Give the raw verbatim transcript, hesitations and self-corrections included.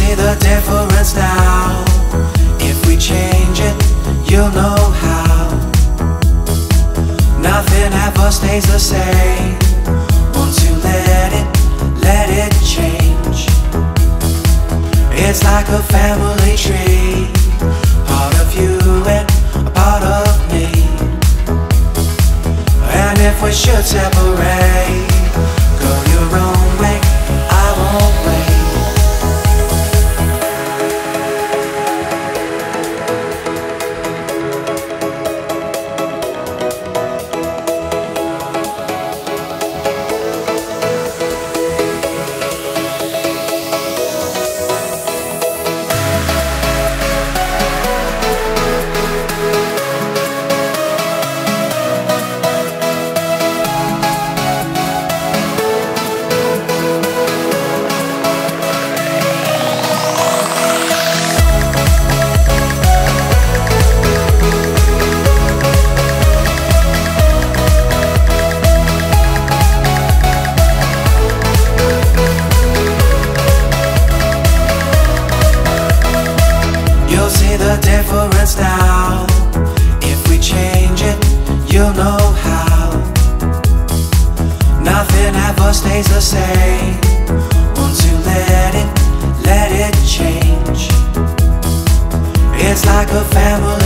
see the difference now. If we change it, you'll know how. Nothing ever stays the same. Once you let it, let it change. It's like a family tree, part of you and a part of me. And if we should separate, go your own way, I won't wait. The difference now. If we change it, you'll know how. Nothing ever stays the same. Once you let it, let it change. It's like a family